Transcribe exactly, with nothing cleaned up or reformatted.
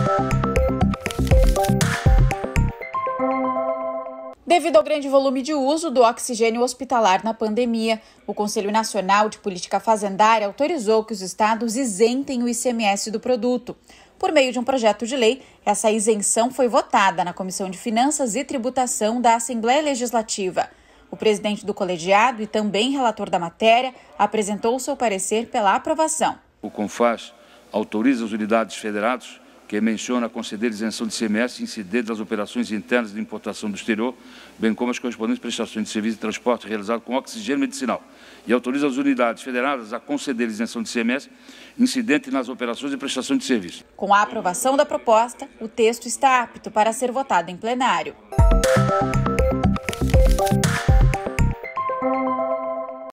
Devido ao grande volume de uso do oxigênio hospitalar na pandemia, o Conselho Nacional de Política Fazendária autorizou que os estados isentem o I C M S do produto. Por meio de um projeto de lei, essa isenção foi votada na Comissão de Finanças e Tributação da Assembleia Legislativa. O presidente do colegiado e também relator da matéria apresentou seu parecer pela aprovação. O CONFAS autoriza as unidades federadas que menciona conceder isenção de I C M S incidente das operações internas de importação do exterior, bem como as correspondentes prestações de serviço de transporte realizado com oxigênio medicinal, e autoriza as unidades federadas a conceder isenção de I C M S incidente nas operações de prestação de serviço. Com a aprovação da proposta, o texto está apto para ser votado em plenário.